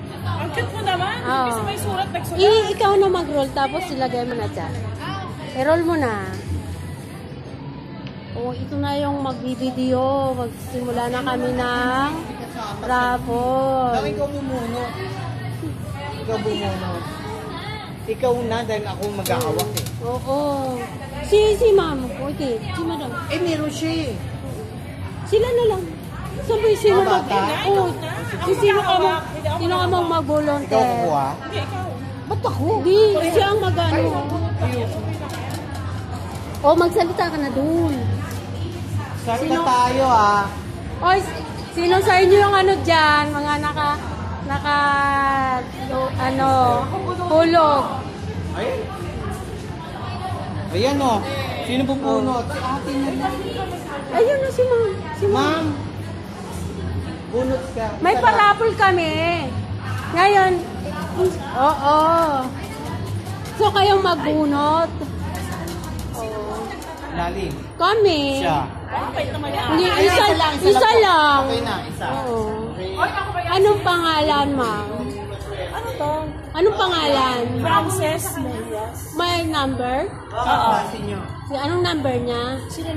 Ang cute mo naman. Kasi may surat, nagsulat. Ikaw na mag-roll, tapos ilagay mo na dyan. I-roll mo na. Oh, ito na yung magbibideo. Magsimula na kami ng raffle. Ikaw bumunot. Ikaw bumunot. Ikaw na dahil ako mag-aawak eh. Oo. Si ma'am. Okay. Si madam. Meron siya eh. Sila na lang. Sabi, sino mag... Oo. Sino ka mong mag-volunteer? Ikaw kukuha? Hindi, ikaw. Ba't ako? Hindi. Siya ang mag-ano. O, magsalita ka na dun. Salita tayo ah. O, sino sa inyo yung ano dyan? Mga hulog. Ay? Ayan o. Sino pupunot? Si ate na lang. Ayun na si ma'am. Ma'am. Bunot ka. May parapol kami. Ngayon, oo. So, kayong magbunot. Oo. Lalim. Kami. Siya. Hindi, isa lang. Okay na, isa. Oo. Anong pangalan, ma'am? Ano to? Anong pangalan? Frances Melias. May number? Oo. Anong number niya?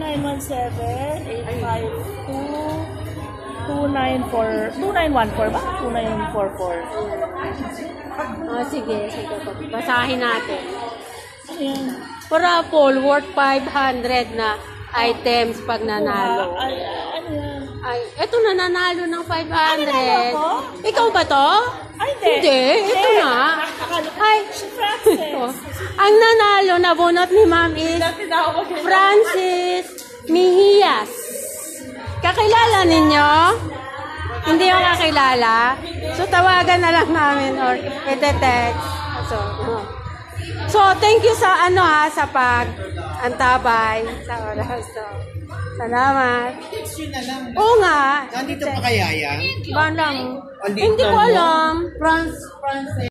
0917-852-2914 ba? 2944. Sige. Basahin natin. Ayan. Parapol worth 500 na items pag nanalo. Ay, ano yan? Ay, eto na nanalo ng 500. nanalo ako? Ikaw ba to? Ay, hindi. Ito na. Ay, Si Frances. ang nanalo na bunot ni ma'am is Francis Mihias. Kakilala ninyo? Hindi yung kakilala? So, tawagan na lang namin or ite-text. So, thank you sa sa pag-antabay sa oras. So, salamat. Text yun na lang. Oo nga. Nandito pa kaya yan? Bandang. Andito Hindi ko mo? alam. France.